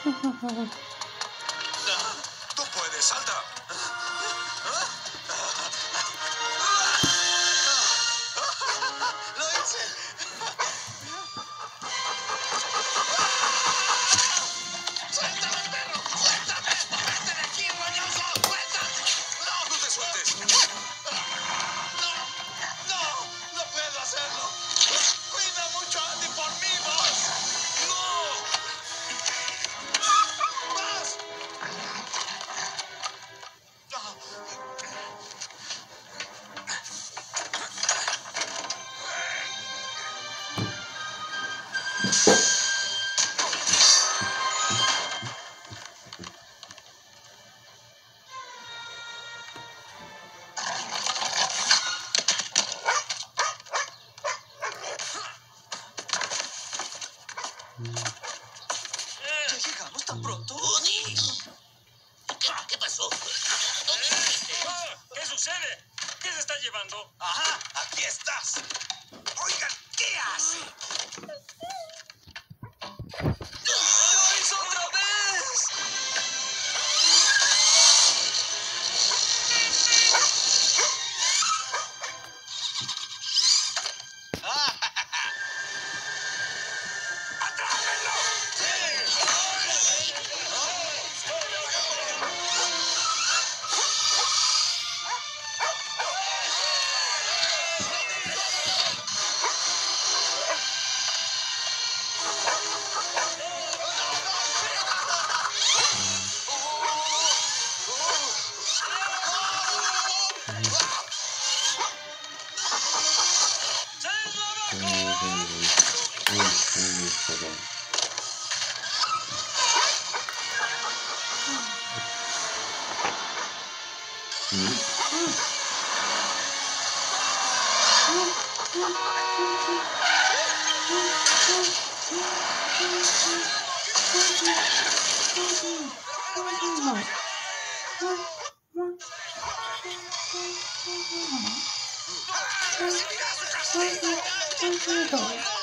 Tú puedes, salta. ¡Lo hice! ¡Suéltame, perro! ¡Suéltame! ¡Vete de aquí, roñoso! ¡Suéltame! ¡No! ¡No te sueltes! ¡No puedo hacerlo! ¡Cuida mucho a Andy por mí, Buzz! ¡No! ¡Buzz! ¿Ya llegamos tan pronto? ¿Qué pasó? ¿Qué sucede? ¿Qué se está llevando? ¡Ajá! ¡Aquí estás! Oigan, ¿qué hace? ¡Lo hizo otra vez! ¡Atrápenlo! ¡No!